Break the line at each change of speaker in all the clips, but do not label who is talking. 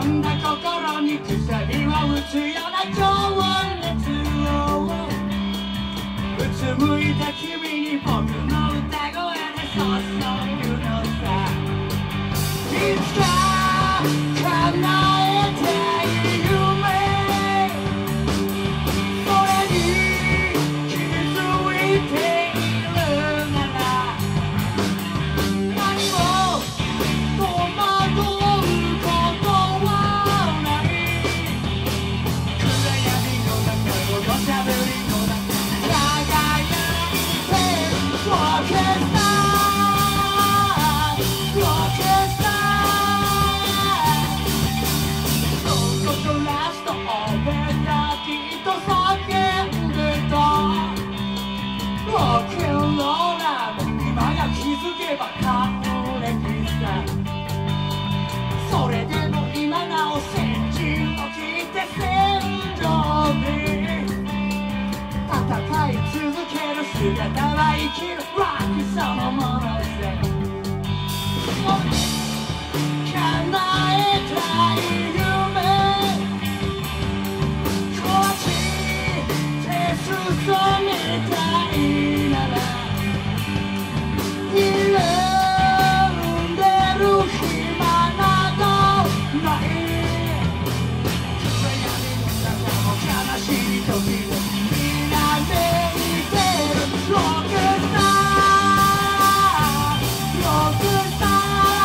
んだ心にくさびを打つような情熱をうつむいた君に僕の歌声で注ぐのさ。いつか叶えたい夢、それに気づいているなら何も戸惑うことはない。暗闇の中を土砂降りの中輝いてロケッターロケッター、そことラスト俺らきっと叫んでた。ロケンローラーも今や気づけば還暦さ。それでも今なお先陣を切って戦場で戦い続ける姿は生きるロックそのものさ。叶えたい夢壊して進みたいなら緩んでる暇などない。暗闇の中も悲しい時をみなめいてるロックスターロックスター。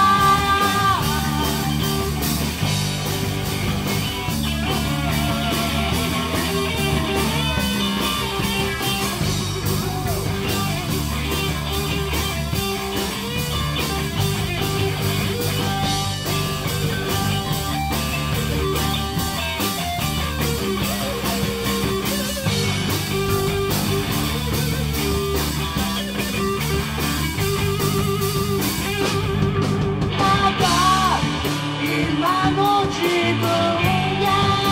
今の自分が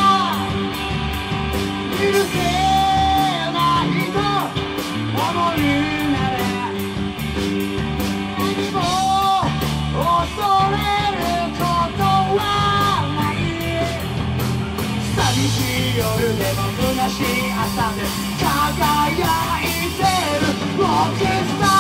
許せないと思うなら何も恐れることはない。寂しい夜でも虚しい朝で輝いてるロックスター